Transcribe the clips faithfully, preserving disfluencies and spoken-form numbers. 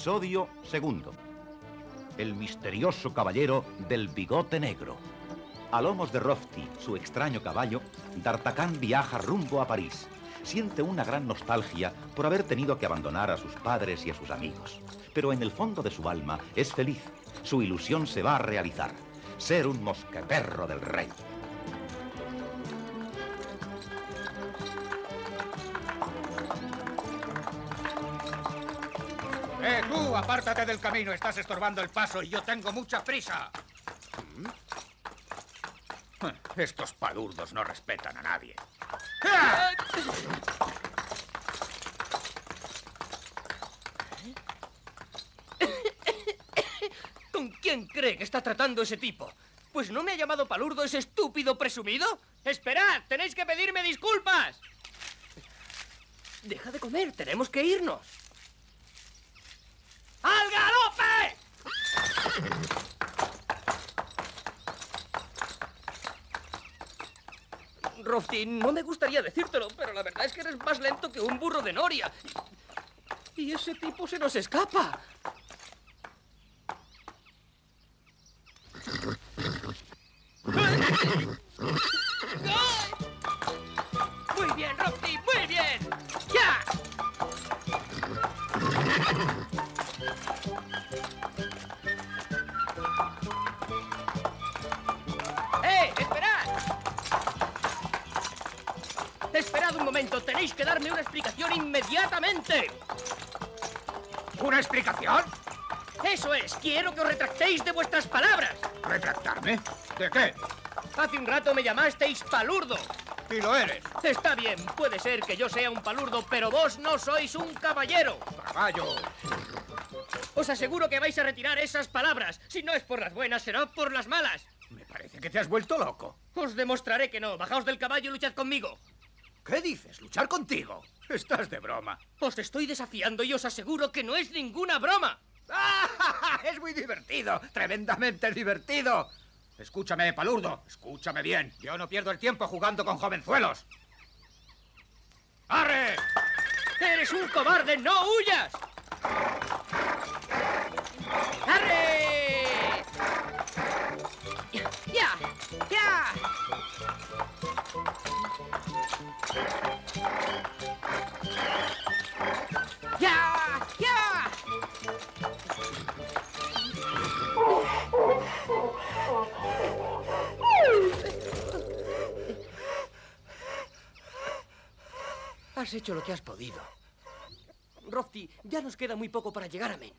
Episodio segundo. El misterioso caballero del bigote negro. A lomos de Rofti, su extraño caballo, D'Artagnan viaja rumbo a París. Siente una gran nostalgia por haber tenido que abandonar a sus padres y a sus amigos. Pero en el fondo de su alma es feliz. Su ilusión se va a realizar. Ser un mosqueperro del rey. ¡Eh, tú! ¡Apártate del camino! Estás estorbando el paso y yo tengo mucha prisa. Estos palurdos no respetan a nadie. ¡Ah! ¿Con quién cree que está tratando ese tipo? Pues no me ha llamado palurdo ese estúpido presumido. ¡Esperad! ¡Tenéis que pedirme disculpas! Deja de comer, tenemos que irnos. ¡Al galope! Rofti, no me gustaría decírtelo, pero la verdad es que eres más lento que un burro de noria. Y ese tipo se nos escapa. Muy bien, Rofti, muy bien. ¡Ya! ¡Eh, esperad! Esperad un momento, tenéis que darme una explicación inmediatamente. ¿Una explicación? Eso es, quiero que os retractéis de vuestras palabras. ¿Retractarme? ¿De qué? Hace un rato me llamasteis palurdo. Y lo eres. Está bien, puede ser que yo sea un palurdo, pero vos no sois un caballero. Caballo. Os aseguro que vais a retirar esas palabras. Si no es por las buenas, será por las malas. Me parece que te has vuelto loco. Os demostraré que no. Bajaos del caballo y luchad conmigo. ¿Qué dices? ¿Luchar contigo? Estás de broma. Os estoy desafiando y os aseguro que no es ninguna broma. ¡Ah! ¡Es muy divertido! ¡Tremendamente divertido! Escúchame, palurdo. Escúchame bien. Yo no pierdo el tiempo jugando con jovenzuelos. ¡Arre! ¡Eres un cobarde! ¡No huyas! ¡Arre! ¡Ya! ¡Ya! ¡Ya! ¡Ya! Has hecho lo que has podido. Rofti, ya nos queda muy poco para llegar a Men.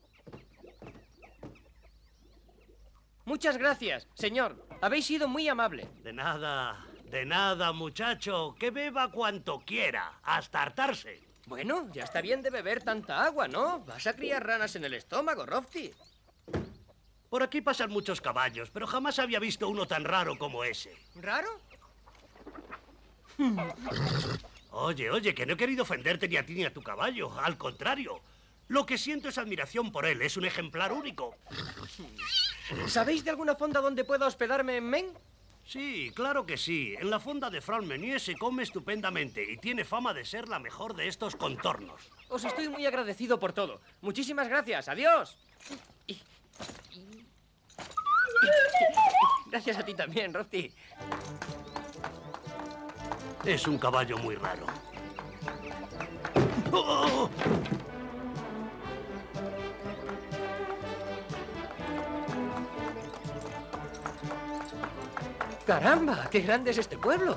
Muchas gracias, señor. Habéis sido muy amable. De nada, de nada, muchacho. Que beba cuanto quiera, hasta hartarse. Bueno, ya está bien de beber tanta agua, ¿no? Vas a criar ranas en el estómago, Rofti. Por aquí pasan muchos caballos, pero jamás había visto uno tan raro como ese. ¿Raro? Oye, oye, que no he querido ofenderte ni a ti ni a tu caballo. Al contrario, lo que siento es admiración por él. Es un ejemplar único. ¿Sabéis de alguna fonda donde pueda hospedarme en Men? Sí, claro que sí. En la fonda de Franc Meunier se come estupendamente y tiene fama de ser la mejor de estos contornos. Os estoy muy agradecido por todo. Muchísimas gracias. Adiós. Gracias a ti también, Rofti. Es un caballo muy raro. ¡Oh! ¡Caramba! ¡Qué grande es este pueblo!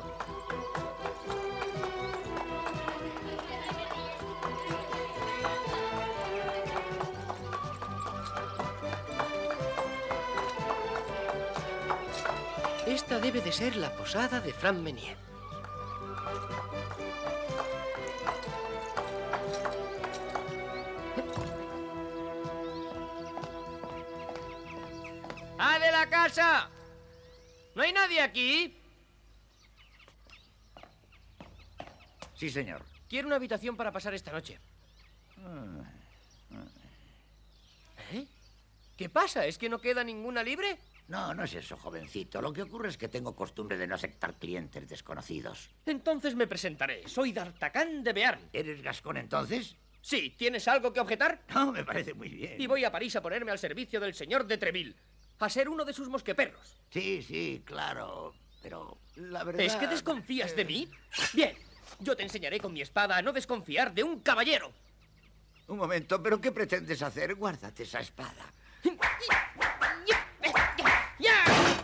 Esta debe de ser la posada de Franc Meunier. ¡Ah, de la casa! ¿No hay nadie aquí? Sí, señor. Quiero una habitación para pasar esta noche. ¿Eh? ¿Qué pasa? ¿Es que no queda ninguna libre? No, no es eso, jovencito. Lo que ocurre es que tengo costumbre de no aceptar clientes desconocidos. Entonces me presentaré. Soy D'Artagnan de Bearn. ¿Eres gascón entonces? Sí, ¿tienes algo que objetar? No, me parece muy bien. Y voy a París a ponerme al servicio del señor de Treville, a ser uno de sus mosqueperros. Sí, sí, claro, pero la verdad... ¿Es que desconfías de mí? Bien, yo te enseñaré con mi espada a no desconfiar de un caballero. Un momento, ¿pero qué pretendes hacer? Guárdate esa espada. ¡Ya!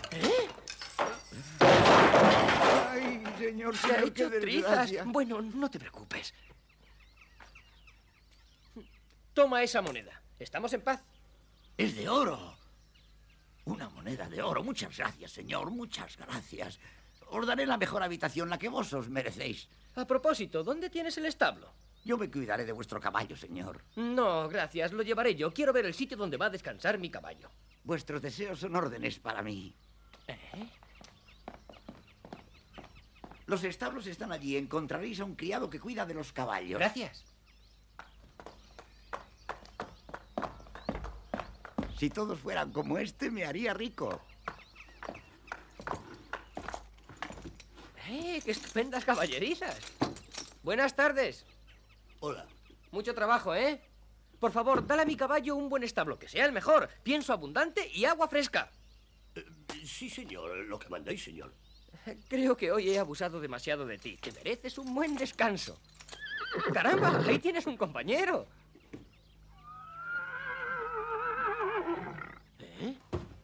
Ay, señor, Se ha señor, qué hecho trizas. desgracia. Bueno, no te preocupes. Toma esa moneda. ¿Estamos en paz? Es de oro. Una moneda de oro. Muchas gracias, señor, muchas gracias. Os daré la mejor habitación, la que vos os merecéis. A propósito, ¿dónde tienes el establo? Yo me cuidaré de vuestro caballo, señor. No, gracias, lo llevaré yo. Quiero ver el sitio donde va a descansar mi caballo. Vuestros deseos son órdenes para mí. ¿Eh? Los establos están allí. Encontraréis a un criado que cuida de los caballos. Gracias. Si todos fueran como este, me haría rico. ¡Eh, qué estupendas caballerizas! Buenas tardes. Hola. Mucho trabajo, ¿eh? Por favor, dale a mi caballo un buen establo, que sea el mejor. Pienso abundante y agua fresca. Eh, sí, señor, lo que mandáis, señor. Creo que hoy he abusado demasiado de ti. Te mereces un buen descanso. ¡Caramba! Ahí tienes un compañero. ¿Eh?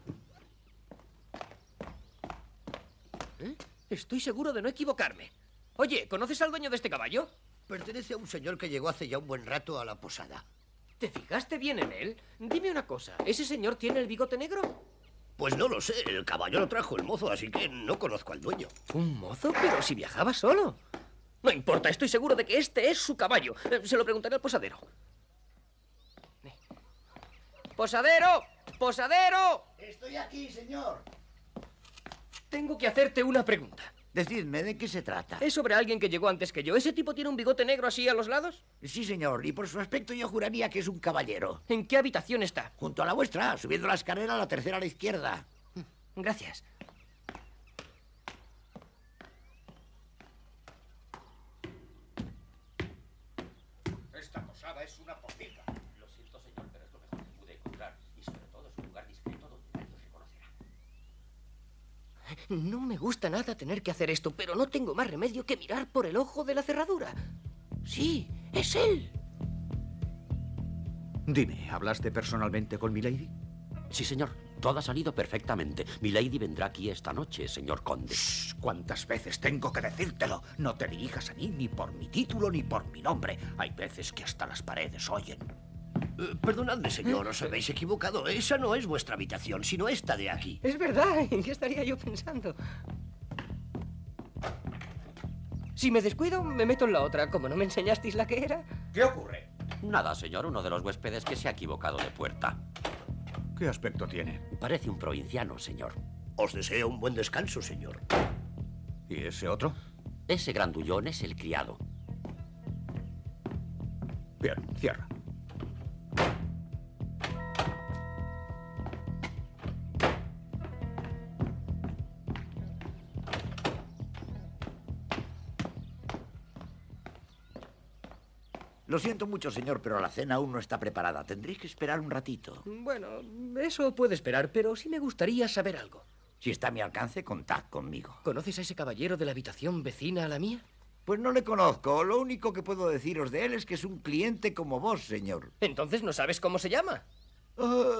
¿Eh? Estoy seguro de no equivocarme. Oye, ¿conoces al dueño de este caballo? Pertenece a un señor que llegó hace ya un buen rato a la posada. ¿Te fijaste bien en él? Dime una cosa, ¿ese señor tiene el bigote negro? Pues no lo sé, el caballo lo trajo el mozo, así que no conozco al dueño. ¿Un mozo? Pero si viajaba solo. No importa, estoy seguro de que este es su caballo. Eh, Se lo preguntaré al posadero. Eh. ¡Posadero! ¡Posadero! Estoy aquí, señor. Tengo que hacerte una pregunta. Decidme, ¿de qué se trata? Es sobre alguien que llegó antes que yo. ¿Ese tipo tiene un bigote negro así a los lados? Sí, señor, y por su aspecto yo juraría que es un caballero. ¿En qué habitación está? Junto a la vuestra, subiendo la escalera, la tercera a la izquierda. Gracias. Esta posada es una pocilga. Lo siento, señor, pero es lo mejor que pude encontrar. Y sobre todo es un lugar discreto donde nadie os reconocerá. No me gusta nada tener que hacer esto, pero no tengo más remedio que mirar por el ojo de la cerradura. Sí, es él. Dime, ¿hablaste personalmente con Milady? Sí, señor. Todo ha salido perfectamente. Milady vendrá aquí esta noche, señor conde. Shh, ¿cuántas veces tengo que decírtelo? No te dirijas a mí ni por mi título ni por mi nombre. Hay veces que hasta las paredes oyen. Eh, perdonadme, señor, os habéis equivocado. Esa no es vuestra habitación, sino esta de aquí. Es verdad, ¿en qué estaría yo pensando? Si me descuido, me meto en la otra. Como no me enseñasteis la que era. ¿Qué ocurre? Nada, señor. Uno de los huéspedes que se ha equivocado de puerta. ¿Qué aspecto tiene? Parece un provinciano, señor. Os deseo un buen descanso, señor. ¿Y ese otro? Ese grandullón es el criado. Bien, cierra. Lo siento mucho, señor, pero la cena aún no está preparada. Tendréis que esperar un ratito. Bueno, eso puede esperar, pero sí me gustaría saber algo. Si está a mi alcance, contad conmigo. ¿Conoces a ese caballero de la habitación vecina a la mía? Pues no le conozco. Lo único que puedo deciros de él es que es un cliente como vos, señor. Entonces no sabes cómo se llama. Ah,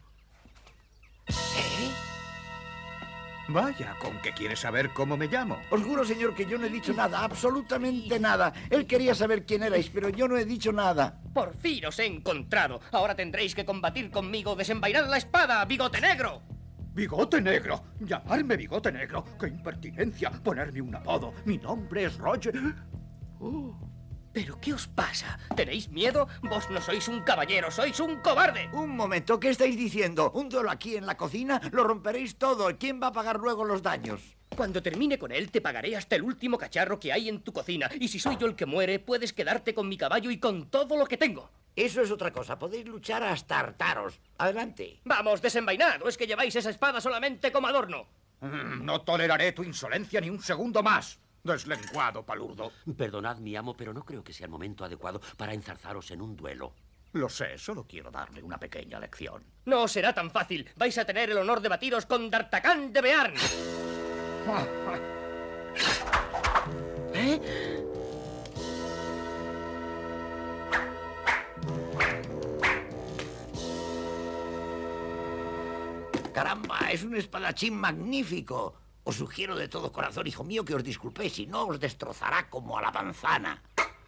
¿Eh? Vaya, ¿con qué quieres saber cómo me llamo? os juro, señor, que yo no he dicho nada, absolutamente nada. Él quería saber quién erais, pero yo no he dicho nada. Por fin os he encontrado. Ahora tendréis que combatir conmigo. Desenvainad la espada, bigote negro. ¡Bigote negro! ¿Llamarme bigote negro? ¡Qué impertinencia! Ponerme un apodo. Mi nombre es Roger. Oh, ¿pero qué os pasa? ¿Tenéis miedo? Vos no sois un caballero, sois un cobarde. Un momento, ¿qué estáis diciendo? ¿Un duelo aquí en la cocina? Lo romperéis todo. ¿Quién va a pagar luego los daños? Cuando termine con él, te pagaré hasta el último cacharro que hay en tu cocina. Y si soy yo el que muere, puedes quedarte con mi caballo y con todo lo que tengo. Eso es otra cosa. Podéis luchar hasta hartaros. Adelante. Vamos, desenvainad. ¿O es que lleváis esa espada solamente como adorno? Mm, no toleraré tu insolencia ni un segundo más. Deslenguado, palurdo. Perdonad, mi amo, pero no creo que sea el momento adecuado para enzarzaros en un duelo. Lo sé, solo quiero darle una pequeña lección. No será tan fácil. Vais a tener el honor de batiros con D'Artagnan de Bearn. ¿Eh? Caramba, es un espadachín magnífico. Os sugiero de todo corazón, hijo mío, que os disculpéis, si no os destrozará como a la manzana.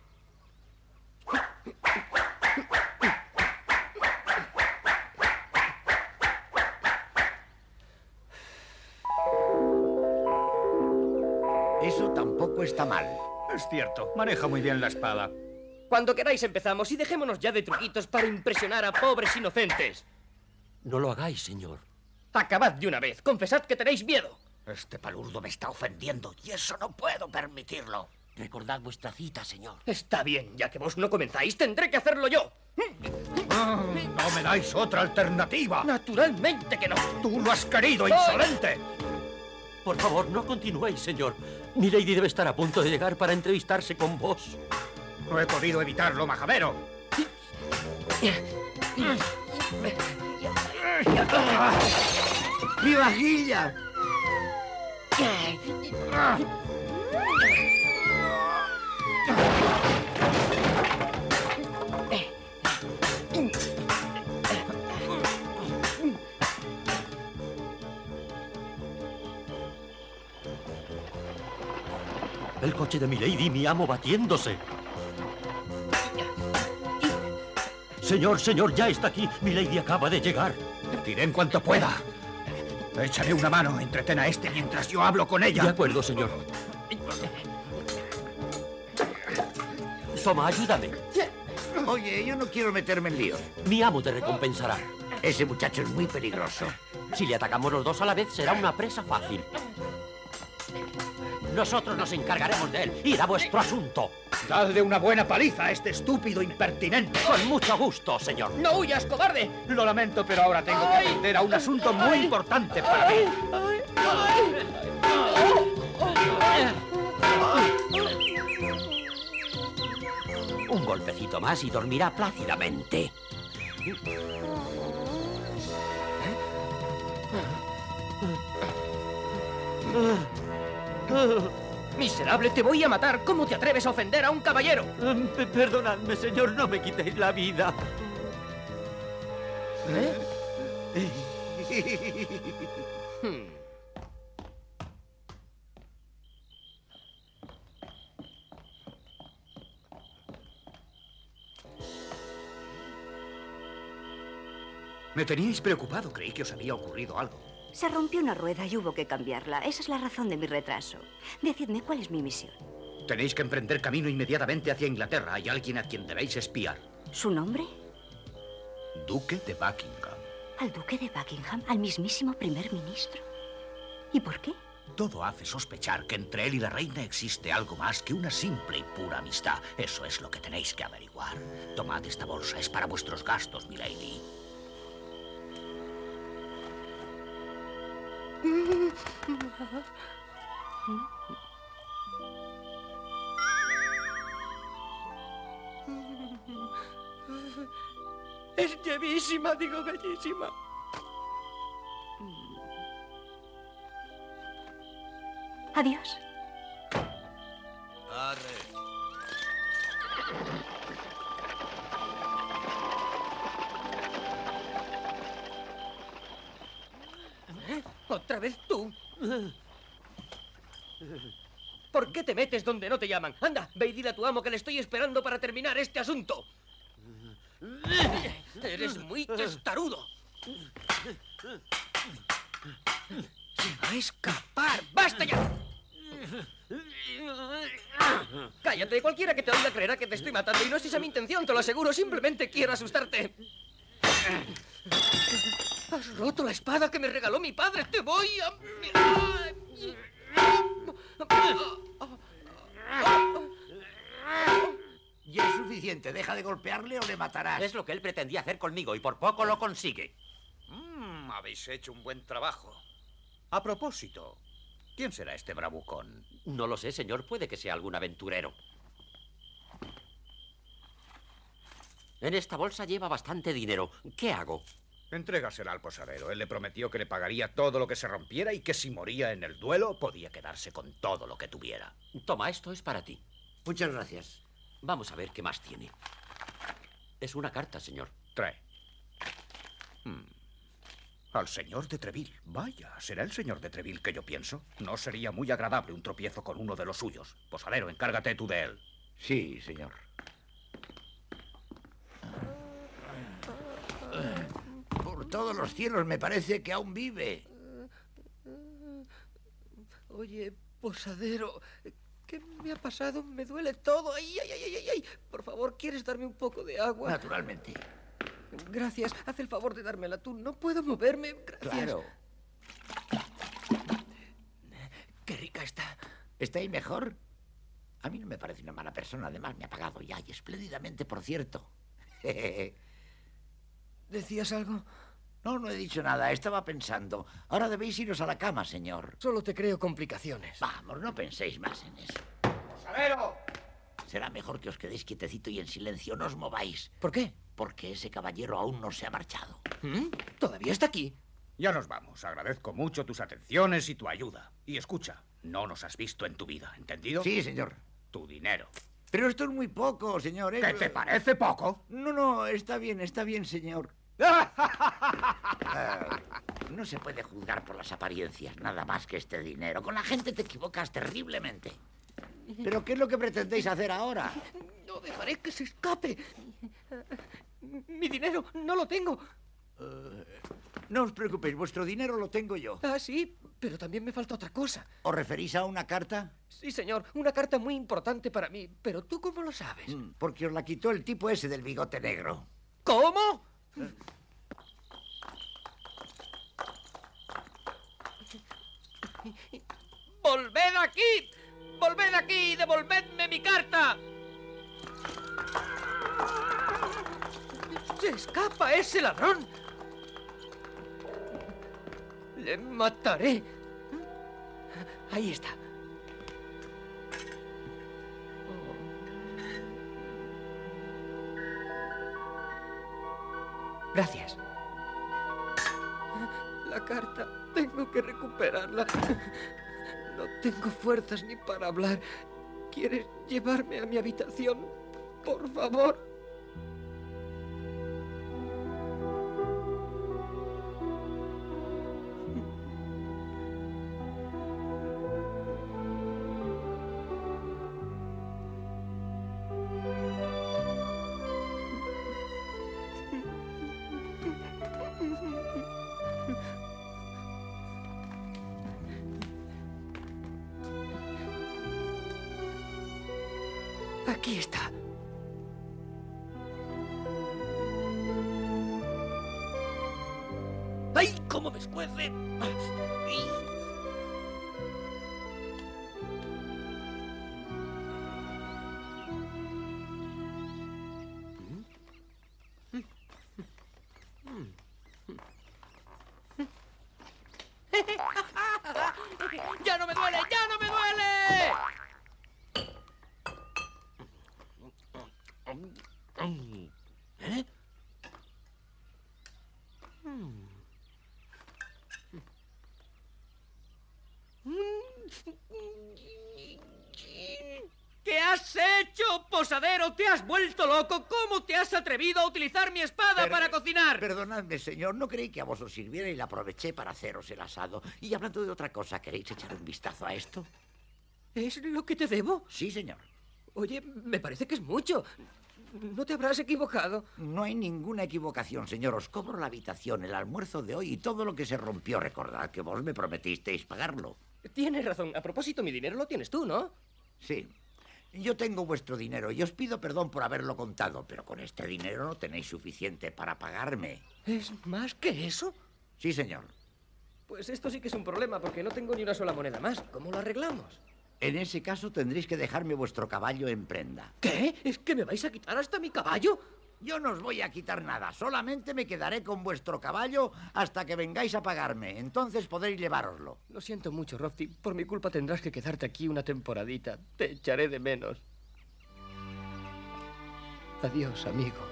Eso tampoco está mal. Es cierto, maneja muy bien la espada. Cuando queráis empezamos y dejémonos ya de truquitos para impresionar a pobres inocentes. No lo hagáis, señor. Acabad de una vez. Confesad que tenéis miedo. Este palurdo me está ofendiendo y eso no puedo permitirlo. Recordad vuestra cita, señor. Está bien, ya que vos no comenzáis, tendré que hacerlo yo. Ah, no me dais otra alternativa. Naturalmente que no. Tú lo has querido, insolente. Por favor, no continuéis, señor. Milady debe estar a punto de llegar para entrevistarse con vos. No he podido evitarlo, majadero. ¡Mi vajilla! El coche de Milady y mi amo batiéndose. Señor, señor, ya está aquí. Milady acaba de llegar. Diré en cuanto pueda. Échale una mano, entretén a este mientras yo hablo con ella. De acuerdo, señor. Toma, ayúdame. Oye, yo no quiero meterme en líos. Mi amo te recompensará. Ese muchacho es muy peligroso. Si le atacamos los dos a la vez, será una presa fácil. Nosotros nos encargaremos de él. Irá vuestro asunto. Dadle una buena paliza a este estúpido impertinente. Con mucho gusto, señor. ¡No huyas, cobarde! Lo lamento, pero ahora tengo que atender a un asunto muy importante para mí. Un golpecito más y dormirá plácidamente. ¡Miserable, te voy a matar! ¿Cómo te atreves a ofender a un caballero? P- Perdonadme, señor, no me quitéis la vida. ¿Eh? Hmm. Me teníais preocupado, creí que os había ocurrido algo. Se rompió una rueda y hubo que cambiarla. Esa es la razón de mi retraso. Decidme, ¿cuál es mi misión? Tenéis que emprender camino inmediatamente hacia Inglaterra. Hay alguien a quien debéis espiar. ¿Su nombre? Duque de Buckingham. ¿Al duque de Buckingham? ¿Al mismísimo primer ministro? ¿Y por qué? Todo hace sospechar que entre él y la reina existe algo más que una simple y pura amistad. Eso es lo que tenéis que averiguar. Tomad esta bolsa, es para vuestros gastos, milady. Es bellísima, digo bellísima. Adiós. ¿Eh? ¿Otra vez tú? ¿Por qué te metes donde no te llaman? Anda, ve y dile a tu amo que le estoy esperando para terminar este asunto. Eres muy testarudo. Se va a escapar. ¡Basta ya! Cállate, cualquiera que te oiga creerá que te estoy matando y no es esa mi intención, te lo aseguro. Simplemente quiero asustarte. Has roto la espada que me regaló mi padre. Te voy a... Ya es suficiente. Deja de golpearle o le matarás. Es lo que él pretendía hacer conmigo y por poco lo consigue. Mm, habéis hecho un buen trabajo. A propósito, ¿Quién será este bravucón? No lo sé, señor. Puede que sea algún aventurero. En esta bolsa lleva bastante dinero. ¿Qué hago? Entrégasela al posadero. Él le prometió que le pagaría todo lo que se rompiera y que si moría en el duelo podía quedarse con todo lo que tuviera. Toma, esto es para ti. Muchas gracias. Vamos a ver qué más tiene. Es una carta, señor. Trae. Hmm. Al señor de Treville. Vaya, ¿será el señor de Treville que yo pienso? No sería muy agradable un tropiezo con uno de los suyos. Posadero, encárgate tú de él. Sí, señor. Por todos los cielos, me parece que aún vive. Oye, posadero, ¿qué me ha pasado? Me duele todo. Ay, ay, ay, ay, ay. Por favor, ¿quieres darme un poco de agua? Naturalmente. Gracias. Haz el favor de dármela tú. No puedo moverme. Gracias. Claro. Qué rica está. ¿Está ahí mejor? A mí no me parece una mala persona. Además, me ha pagado ya, y espléndidamente, por cierto. ¿Decías algo? No, no he dicho nada. Estaba pensando. Ahora debéis iros a la cama, señor. Solo te creo complicaciones. Vamos, no penséis más en eso. ¡Posadero! Será mejor que os quedéis quietecito y en silencio. No os mováis. ¿Por qué? Porque ese caballero aún no se ha marchado. ¿Mm? ¿Todavía está aquí? Ya nos vamos. Agradezco mucho tus atenciones y tu ayuda. Y escucha, no nos has visto en tu vida, ¿entendido? Sí, señor. Tu dinero. Pero esto es muy poco, señor. ¿eh? ¿Qué te parece poco? No, no, está bien, está bien, señor. Ah, no se puede juzgar por las apariencias, nada más que este dinero. Con la gente te equivocas terriblemente. ¿Pero qué es lo que pretendéis hacer ahora? No dejaré que se escape. Mi dinero no lo tengo. Uh, no os preocupéis, vuestro dinero lo tengo yo. Ah, sí, pero también me falta otra cosa. ¿Os referís a una carta? Sí, señor, una carta muy importante para mí. Pero ¿tú cómo lo sabes? Mm, porque os la quitó el tipo ese del bigote negro. ¿Cómo? ¡Volved aquí! ¡Volved aquí y devolvedme mi carta! ¡Se escapa ese ladrón! ¡Le mataré! Ahí está. Gracias. La carta, tengo que recuperarla. No tengo fuerzas ni para hablar. ¿Quieres llevarme a mi habitación? Por favor. Aquí está. ¡Ay, cómo me escuece! ¡Ya no me duele! ¡Ya no me duele! ¿Eh? ¿Qué has hecho, posadero? ¿Te has vuelto loco? ¿Cómo te has atrevido a utilizar mi espada Per- para cocinar? Perdonadme, señor, no creí que a vos os sirviera y la aproveché para haceros el asado. Y hablando de otra cosa, ¿queréis echar un vistazo a esto? ¿Es lo que te debo? Sí, señor. Oye, me parece que es mucho. ¿No te habrás equivocado? No hay ninguna equivocación, señor. Os cobro la habitación, el almuerzo de hoy y todo lo que se rompió. Recordad que vos me prometisteis pagarlo. Tienes razón. A propósito, mi dinero lo tienes tú, ¿no? Sí. Yo tengo vuestro dinero y os pido perdón por haberlo contado, pero con este dinero no tenéis suficiente para pagarme. ¿Es más que eso? Sí, señor. Pues esto sí que es un problema, porque no tengo ni una sola moneda más. ¿Cómo lo arreglamos? En ese caso tendréis que dejarme vuestro caballo en prenda. ¿Qué? ¿Es que me vais a quitar hasta mi caballo? Yo no os voy a quitar nada. Solamente me quedaré con vuestro caballo hasta que vengáis a pagarme. Entonces podréis llevároslo. Lo siento mucho, Rofty. Por mi culpa tendrás que quedarte aquí una temporadita. Te echaré de menos. Adiós, amigo.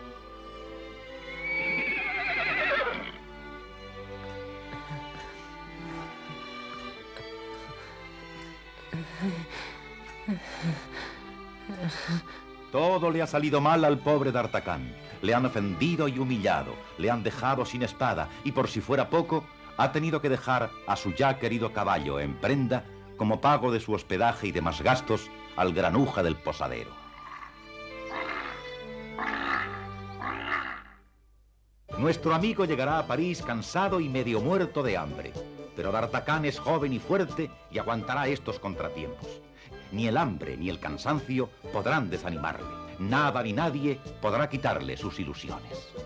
Todo le ha salido mal al pobre D'Artagnan. Le han ofendido y humillado, le han dejado sin espada y por si fuera poco, ha tenido que dejar a su ya querido caballo en prenda como pago de su hospedaje y demás gastos al granuja del posadero. Nuestro amigo llegará a París cansado y medio muerto de hambre, pero D'Artagnan es joven y fuerte y aguantará estos contratiempos. Ni el hambre ni el cansancio podrán desanimarle. Nada ni nadie podrá quitarle sus ilusiones.